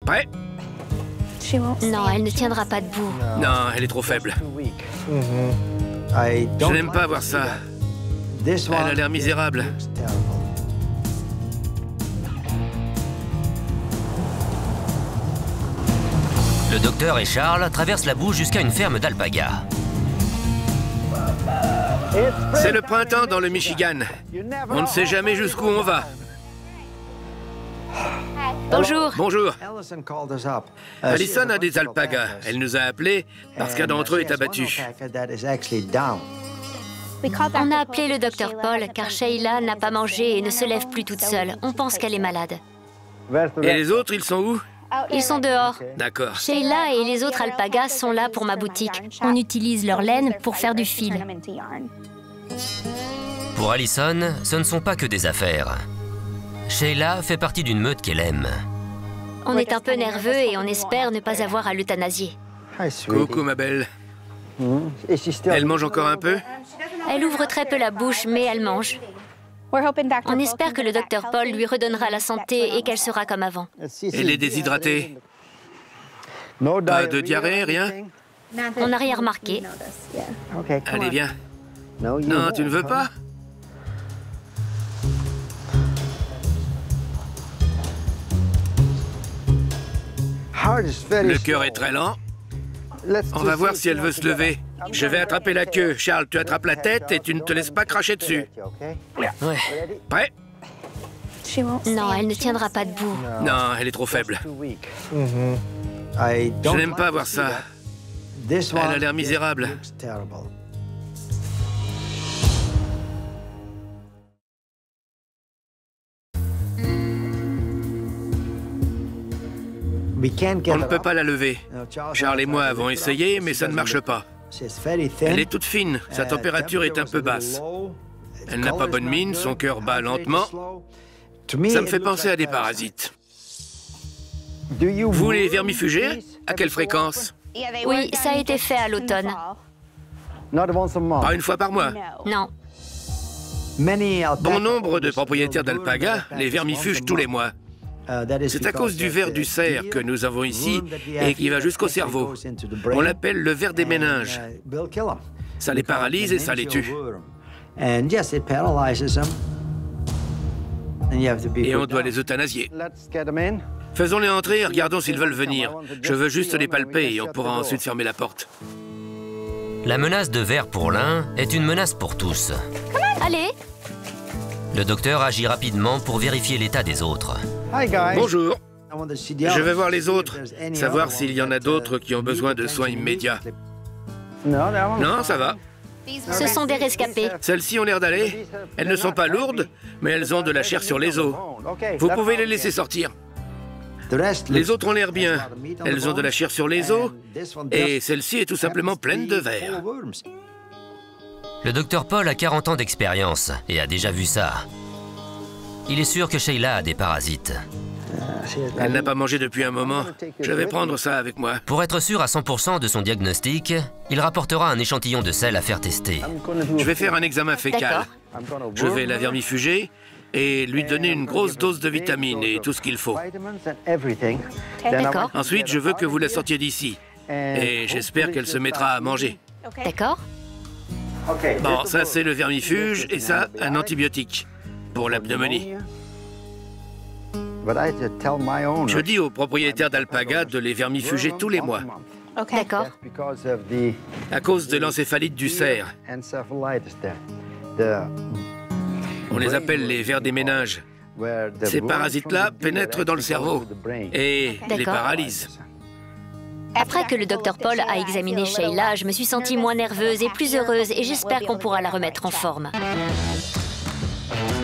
Prêt? Non, elle ne tiendra pas debout. Non, elle est trop faible. Je n'aime pas voir ça. Elle a l'air misérable. Le docteur et Charles traversent la boue jusqu'à une ferme d'alpagas. C'est le printemps dans le Michigan. On ne sait jamais jusqu'où on va. Bonjour. Bonjour. Allison a des alpagas. Elle nous a appelés parce qu'un d'entre eux est abattu. On a appelé le docteur Paul car Sheila n'a pas mangé et ne se lève plus toute seule. On pense qu'elle est malade. Et les autres, ils sont où? Ils sont dehors. D'accord. Sheila et les autres alpagas sont là pour ma boutique. On utilise leur laine pour faire du fil. Pour Allison, ce ne sont pas que des affaires. Sheila fait partie d'une meute qu'elle aime. On est un peu nerveux et on espère ne pas avoir à l'euthanasier. Coucou, ma belle. Elle mange encore un peu? Elle ouvre très peu la bouche, mais elle mange. On espère que le docteur Paul lui redonnera la santé et qu'elle sera comme avant. Elle est déshydratée. Pas de diarrhée, rien? On n'a rien remarqué. Allez, viens. Non, tu ne veux pas? Le cœur est très lent. On va voir si elle veut se lever. Je vais attraper la queue. Charles, tu attrapes la tête et tu ne te laisses pas cracher dessus. Ouais. Prêt? Non, elle ne tiendra pas debout. Non, elle est trop faible. Je n'aime pas voir ça. Elle a l'air misérable. On ne peut pas la lever. Charles et moi avons essayé, mais ça ne marche pas. Elle est toute fine, sa température est un peu basse. Elle n'a pas bonne mine, son cœur bat lentement. Ça me fait penser à des parasites. Vous les vermifugez? À quelle fréquence? Oui, ça a été fait à l'automne. Pas une fois par mois. Non. Bon nombre de propriétaires d'alpagas les vermifugent tous les mois. C'est à cause du ver du cerf que nous avons ici et qui va jusqu'au cerveau. On l'appelle le ver des méninges. Ça les paralyse et ça les tue. Et on doit les euthanasier. Faisons-les entrer et regardons s'ils veulent venir. Je veux juste les palper et on pourra ensuite fermer la porte. La menace de ver pour l'un est une menace pour tous. Allez. Le docteur agit rapidement pour vérifier l'état des autres. Bonjour. Je vais voir les autres, savoir s'il y en a d'autres qui ont besoin de soins immédiats. Non, ça va. Ce sont des rescapés. Celles-ci ont l'air d'aller. Elles ne sont pas lourdes, mais elles ont de la chair sur les os. Vous pouvez les laisser sortir. Les autres ont l'air bien. Elles ont de la chair sur les os, et celle-ci est tout simplement pleine de vers. Le docteur Paul a 40 ans d'expérience et a déjà vu ça. Il est sûr que Sheila a des parasites. Elle n'a pas mangé depuis un moment. Je vais prendre ça avec moi. Pour être sûr à 100% de son diagnostic, il rapportera un échantillon de sel à faire tester. Je vais faire un examen fécal. Je vais la vermifuger et lui donner une grosse dose de vitamines et tout ce qu'il faut. D'accord. Ensuite, je veux que vous la sortiez d'ici. Et j'espère qu'elle se mettra à manger. D'accord. Bon, ça c'est le vermifuge et ça, un antibiotique pour la pneumonie. Je dis aux propriétaires d'alpagas de les vermifuger tous les mois. D'accord. À cause de l'encéphalite du cerf. On les appelle les vers des méninges. Ces parasites-là pénètrent dans le cerveau et les paralysent. Après que le docteur Paul a examiné Sheila, je me suis sentie moins nerveuse et plus heureuse et j'espère qu'on pourra la remettre en forme.